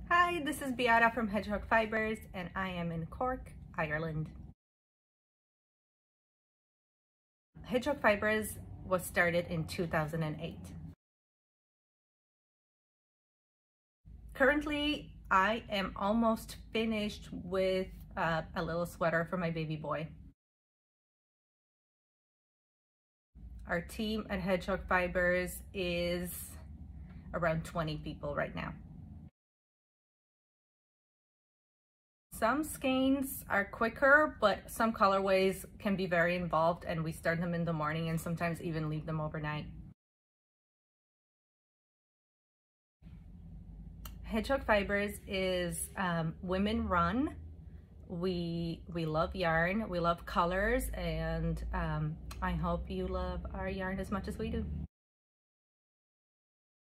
Hi, this is Beata from Hedgehog Fibres, and I am in Cork, Ireland. Hedgehog Fibres was started in 2008. Currently, I am almost finished with a little sweater for my baby boy. Our team at Hedgehog Fibres is around 20 people right now. Some skeins are quicker, but some colorways can be very involved, and we start them in the morning and sometimes even leave them overnight. Hedgehog Fibres is women run. We love yarn, we love colors, and I hope you love our yarn as much as we do.